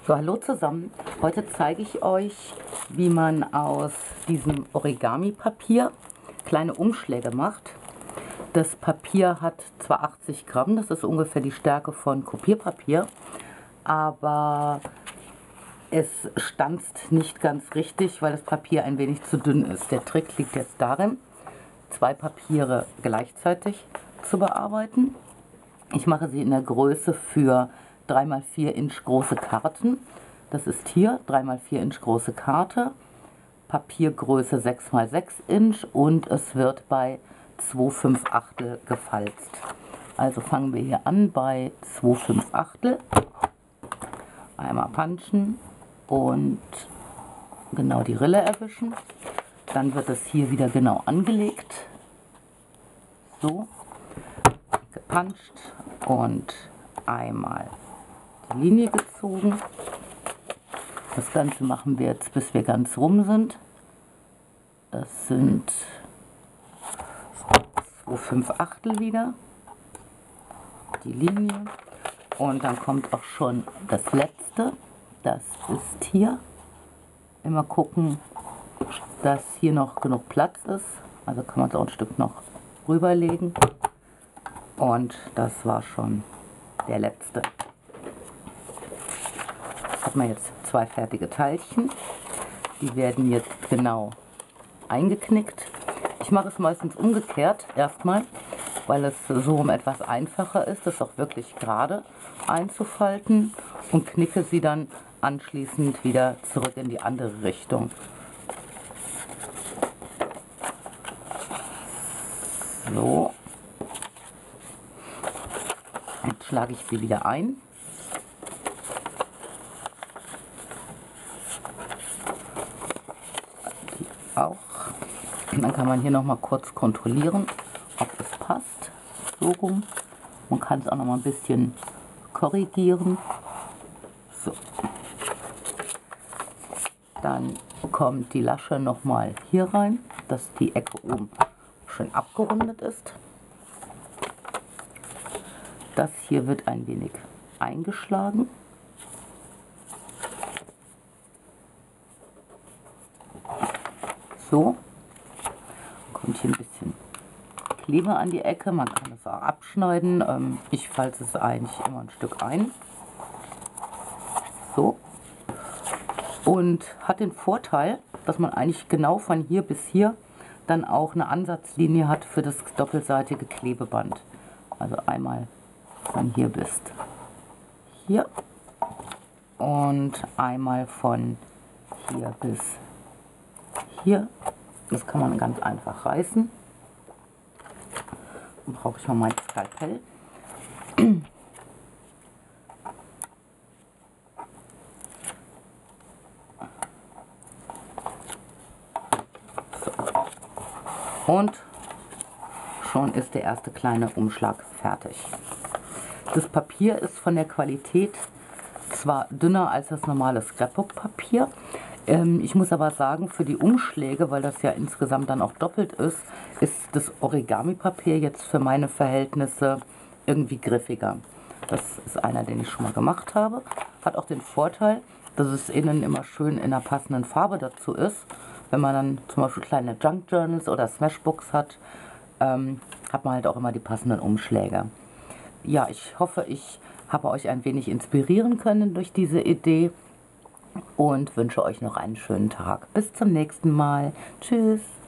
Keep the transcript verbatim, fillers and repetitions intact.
So, hallo zusammen. Heute zeige ich euch, wie man aus diesem Origami-Papier kleine Umschläge macht. Das Papier hat zwar achtzig Gramm, das ist ungefähr die Stärke von Kopierpapier, aber es stanzt nicht ganz richtig, weil das Papier ein wenig zu dünn ist. Der Trick liegt jetzt darin, zwei Papiere gleichzeitig zu bearbeiten. Ich mache sie in der Größe für drei mal vier Inch große Karten. Das ist hier drei mal vier Inch große Karte, Papiergröße sechs mal sechs Inch und es wird bei zwei fünf Achtel gefalzt. Also fangen wir hier an bei zwei fünf Achtel. Einmal punchen und genau die Rille erwischen. Dann wird es hier wieder genau angelegt. So, gepuncht und einmal die Linie gezogen. Das Ganze machen wir jetzt, bis wir ganz rum sind. Das sind zwei fünf Achtel wieder. Die Linie. Und dann kommt auch schon das letzte. Das ist hier. Immer gucken, dass hier noch genug Platz ist. Also kann man es auch ein Stück noch rüberlegen. Und das war schon der letzte. Hat man jetzt zwei fertige Teilchen. Die werden jetzt genau eingeknickt. Ich mache es meistens umgekehrt erstmal, weil es so um etwas einfacher ist, das auch wirklich gerade einzufalten und knicke sie dann anschließend wieder zurück in die andere Richtung. So. Jetzt schlage ich sie wieder ein. Die auch. Und dann kann man hier noch mal kurz kontrollieren, ob es passt. So rum. Man kann es auch noch mal ein bisschen korrigieren. So. Dann kommt die Lasche noch mal hier rein, dass die Ecke oben schön abgerundet ist. Das hier wird ein wenig eingeschlagen. So. Kommt hier ein bisschen Kleber an die Ecke. Man kann es auch abschneiden. Ähm, ich falze es eigentlich immer ein Stück ein. So. Und hat den Vorteil, dass man eigentlich genau von hier bis hier dann auch eine Ansatzlinie hat für das doppelseitige Klebeband. Also einmal von hier bis hier und einmal von hier bis hier. Das kann man ganz einfach reißen. Dann brauche ich mal mein Skalpell. So. Und schon ist der erste kleine Umschlag fertig. Das Papier ist von der Qualität zwar dünner als das normale Scrapbook-Papier. Ähm, ich muss aber sagen, für die Umschläge, weil das ja insgesamt dann auch doppelt ist, ist das Origami-Papier jetzt für meine Verhältnisse irgendwie griffiger. Das ist einer, den ich schon mal gemacht habe. Hat auch den Vorteil, dass es innen immer schön in einer passenden Farbe dazu ist. Wenn man dann zum Beispiel kleine Junk Journals oder Smashbooks hat, ähm, hat man halt auch immer die passenden Umschläge. Ja, ich hoffe, ich habe euch ein wenig inspirieren können durch diese Idee und wünsche euch noch einen schönen Tag. Bis zum nächsten Mal. Tschüss.